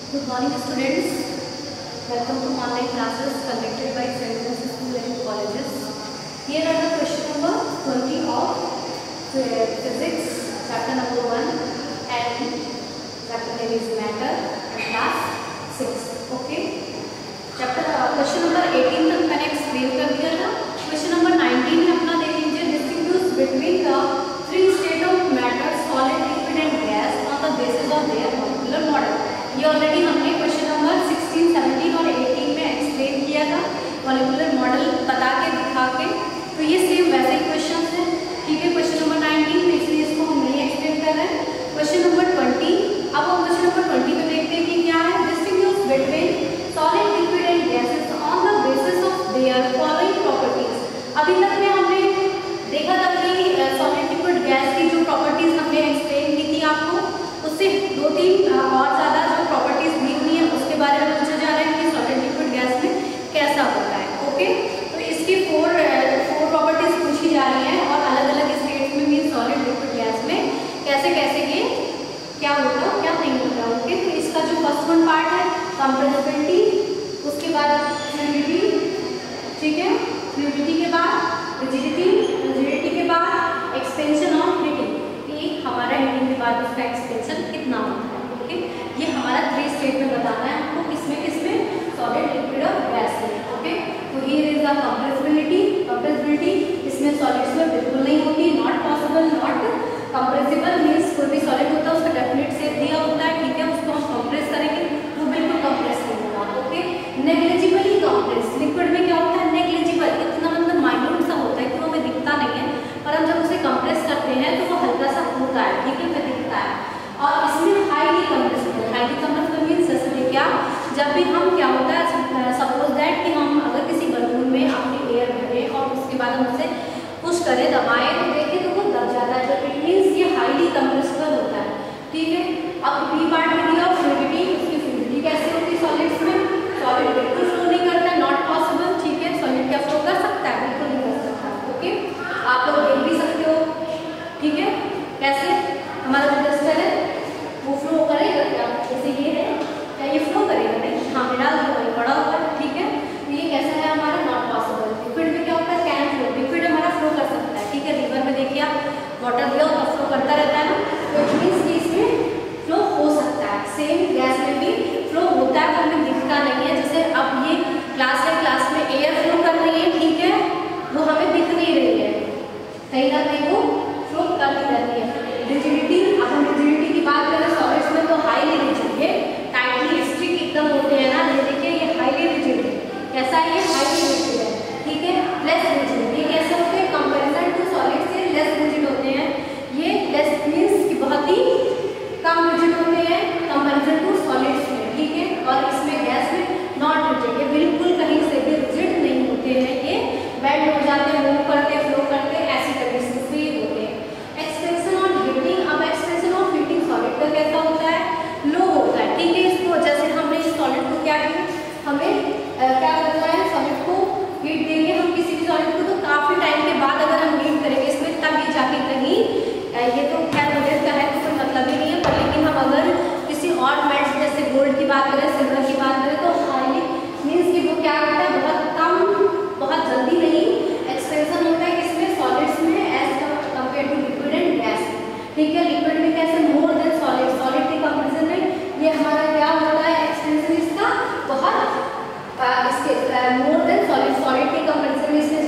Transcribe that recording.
Good morning students. Welcome to online classes conducted by St. Joseph's School and Colleges. Here are the question number 20 of physics, chapter number 1, and chapter name is matter, and class 6. Okay. Question number 18 तक मैंने explain कर दिया था. Question number 19 में अपना देख लीजिए, distinguish between the three state of matter, solid, liquid and gas on the basis of their molecular model. ये ऑलरेडी हमने क्वेश्चन नंबर 16, 17 और 18 में एक्सप्लेन किया था, मॉलिक्यूलर मॉडल बता के दिखा के. तो ये सेम वैसे ही क्वेश्चन है. ठीक है. क्वेश्चन नंबर 19 में इसलिए इसको हम नहीं एक्सप्लेन कर रहे हैं. Question number 20. अब हम क्वेश्चन नंबर 20 में देखते हैं कि क्या है. Distinguish between solid, liquid and gases on the basis of their following properties. अभी तक में हमने देखा था कि सॉलिड, लिक्विड, गैस की जो प्रॉपर्टीज हमने एक्सप्लेन की थी आपको, उससे 2-3 और ज़्यादा जो प्रॉपर्टीज दी हुई है उसके बारे में पूछा जा रहा है कि सॉलिड, लिक्विड, गैस में कैसा होता है. ओके. तो इसकी 4 प्रॉपर्टीज पूछी जा रही हैं और अलग अलग स्टेट्स में भी सॉलिड, लिक्विड, गैस में कैसे कैसे ये क्या होगा क्या नहीं होगा. ओके. तो इसका जो फर्स्ट वन पार्ट है कंप्रेसिबिलिटी, उसके बाद फ्लूइडिटी. ठीक है. फ्लूइडिटी के बाद रिजिडिटी, रिजिडिटी के बाद एक्सपेंशन और हीटिंग. हमारा हीटिंग के बाद उसका एक्सपेंशन कितना होता है. ओके. ये हमारा 3 स्टेट में बताना है हमको, किसमें सॉलिड, लिक्विड और गैस में. ओके. तो here is the compressibility. Compressibility इसमें सॉलिड्स में बिल्कुल नहीं होती, not possible, not compressible. Means कोई भी सॉलिड होता है उसका डेफिनेट शेप दिया होता है. ठीक है. उसको हम कंप्रेस करेंगे वो बिल्कुल कंप्रेस नहीं होगा. ओके. Negligibly compress. लिक्विड में क्या होता है, नेग्लिजिबल, इतना मतलब माइन्यूट सा होता है कि वो हमें दिखता नहीं है, पर हम जब उसे कंप्रेस करते हैं तो वो हल्का सा होता है. ठीक है. दिखता है. और इसमें highly compressible. Highly compressible means जैसे देखिए आप, जब भी हम क्या होता है, सपोज दैट कि हम अगर किसी बलून में अपनी एयर भरें और उसके बाद हम उसे पुश करें, दबाएं, तो देखें तो वो दब जाता है. तो इट मीन्स ये हाईली कंप्रेसिबल होता है. ठीक है. अब बी पार्ट में दिया फ्लूइडिटी. उसकी फ्लूइडिटी कैसे होती है सॉलिड्स में. सॉलिड बिल्कुल फ्लो नहीं करता, नॉट पॉसिबल. ठीक है. सॉलिड क्या फ्लो कर सकता है, बिल्कुल नहीं कर सकता. ओके. आप लोग देख भी सकते हो. ठीक है. कैसे हमारा जो डस्टर है वो फ्लो करेगा क्या, जैसे ये है, क्या ये फ्लो करेगा? नहीं. हाँ, मिला तो पड़ा हुआ है. ठीक है. तो ये कैसा है हमारा, नॉट पॉसिबल. लिक्विड में क्या होता है, कैन फ्लो. लिक्विड हमारा फ्लो कर सकता है. ठीक है. रिवर में देखिए आप, वाटर दिया तो फ्लो करता रहता है ना, तो इट मीन्स कि इसमें फ्लो हो सकता है. सेम गैस में भी फ्लो होता है, पर हमें दिखता नहीं है. जैसे अब ये क्लास है, क्लास में एयर फ्लो कर रही है. ठीक है. वो हमें दिख नहीं रही है, कहीं ना कहीं वो फ्लो करती रहती है. रिजिडिटी. अब हम रिजिडिटी की बात करें सॉलिड्स में तो हाईली रिजिड, ये टाइटली स्ट्रिक्ट एकदम होते हैं ना. ये देखिए ये हाईली रिजिड है. कैसा है ये, हाईली रिजिड है. ठीक है. Less rigid. ये कैसे होते हैं, कंपैरिजन टू सॉलिड से लेस रिजिड होते हैं. ये लेस मींस कि बहुत ही कम रिजिड होते हैं कंपैरिजन टू सॉलिड्स में. ठीक है. और इसमें गैस में नॉट रिजिड, ये बिल्कुल कहीं से भी रिजिड नहीं होते हैं. ये बेंड हो जाते हैं, मूव करते, फ्लो करते, ऐसी कंडीशन से होते हैं. एक्सपेंशन और हीटिंग. अब एक्सपेंशन और हीटिंग सॉलिड का कैसा होता है, लो होता है. ठीक है. इसको जैसे हमने इस सॉलिड को क्या किया, हमें क्या करना है, सॉलिड को हीट देंगे. हम किसी भी सॉलिड को तो काफी टाइम के बाद अगर हम हीट करेंगे इसमें, तब ये जाके कहीं, ये तो खैर वोलेट का है तो कोई मतलब ही नहीं है, पर लेकिन हम अगर किसी और मेटल्स जैसे गोल्ड की बात करें, सिल्वर की बात करें, तो हाईली मीन्स कि वो क्या करता है, बहुत कम, बहुत जल्दी नहीं एक्सपेंशन होता है किसमें, सॉलिड्स में, as compare to liquid and gas. ठीक है. लिक्विड में कैसे, मोर देन सॉलिड. सॉलिड के कंपैरिजन में ये हमारा क्या होता है, एक्सपेंशन इसका बहुत इसके मोर देन सॉलिड. सॉलिड के कंपैरिजन में इसमें